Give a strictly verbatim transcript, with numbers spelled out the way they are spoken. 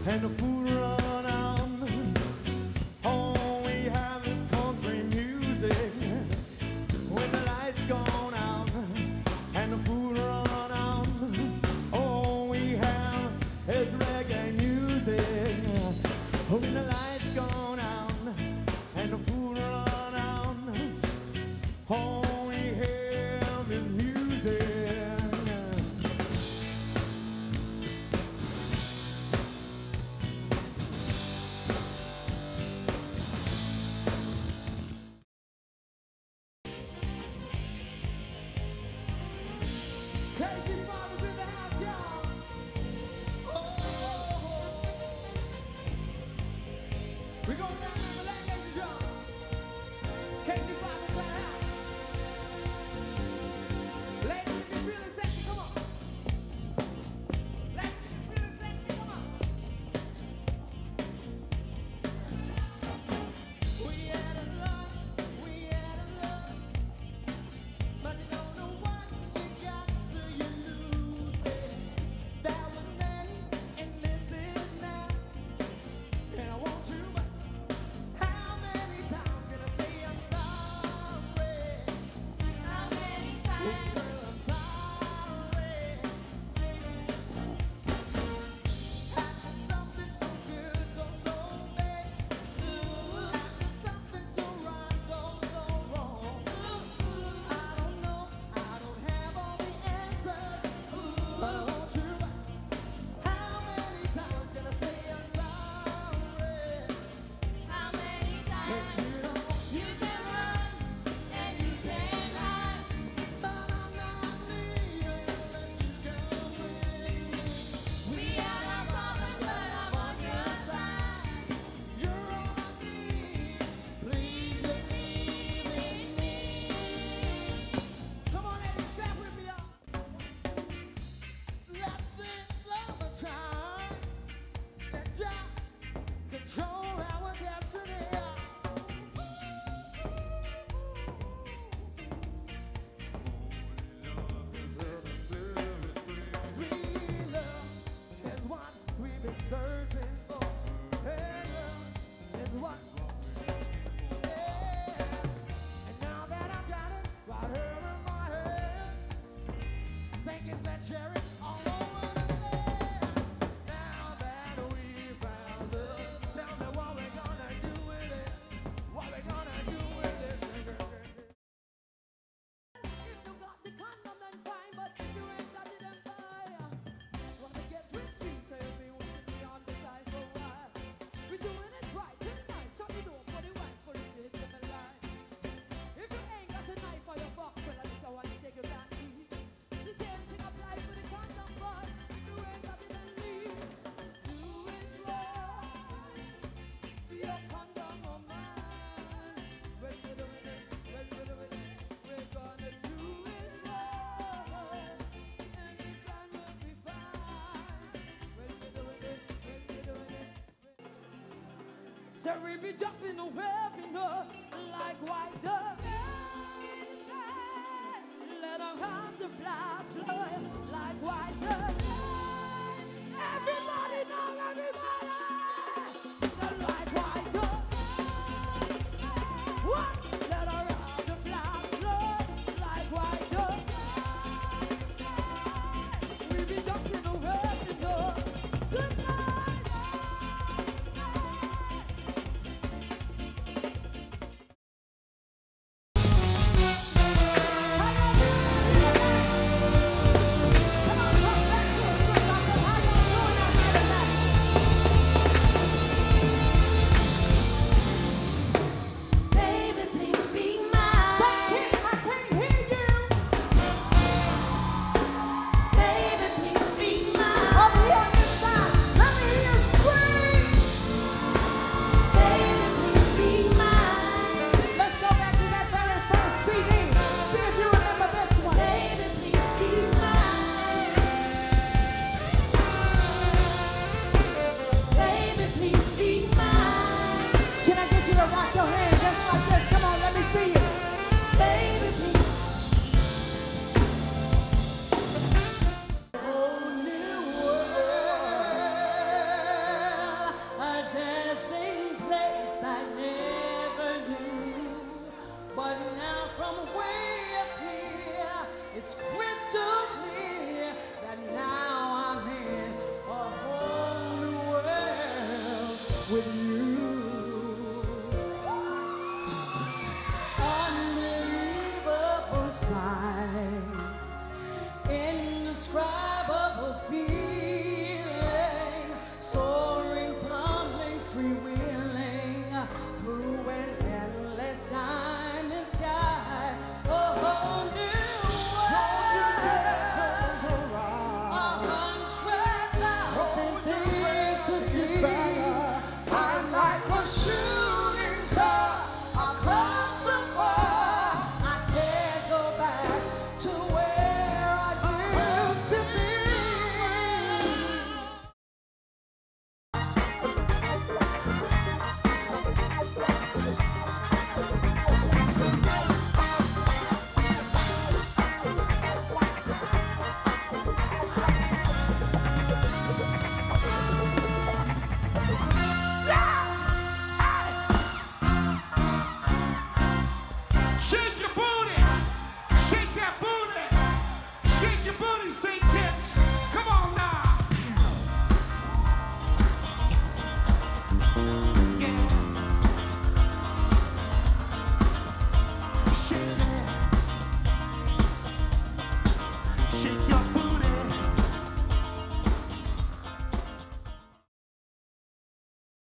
and the food run out. All we have is country music. When the lights gone out and the food run out, all we have is reggae music. When the lights gone out and the food run out, all we have is music. Crazy Fathers in the house, y'all. Oh, we're going down to the ladies and gentlemen. Crazy Fathers in the house. Ladies, if you're feeling sexy, come on. Ladies, if you're feeling sexy, come on. We had a love, we had a love, but you don't know what she got till you lose it. That was then, and this is now. And I want you, but how many times can I say I'm sorry? How many times? Girl, I'm sorry. After something so good goes so bad. After something so right goes so wrong. I don't know, I don't have all the answers, but I want you. How many times can I say I'm sorry? How many And times you don't, you can run and you can hide? but I'm not leaving unless you come with me. We had our problems, but I'm on your side. You're all I need. Please believe in me. Come on, ladies, clap with me, y'all. Let's sing love a time. Let Jah control our destiny. Sweet love is what we've been searching for. Hey, love is what. Yeah. And now that I've got it right here in my head, think it's that cherry all over the land. Now that we found love, tell me what we're gonna do with it. What we're gonna do with it. If you got the condom, then fine, but if you ain't got it, then fire. Wanna get with me, so you'll be watching me on the side for a while. We're doing it right, tonight, shut the door for the wine, for the shit in the line. If you ain't got a knife for your box, well, at least I want to take you down east. The same thing applies for the condom, boy. If you ain't got it, then leave. Do it right. Your condom or mine. When we're doing it, when we're doing it, we're gonna do it right. And the plan will be fine. When we're doing it, when we're doing it. So we be jumping away, you know, like white dove. Let our hearts fly slow.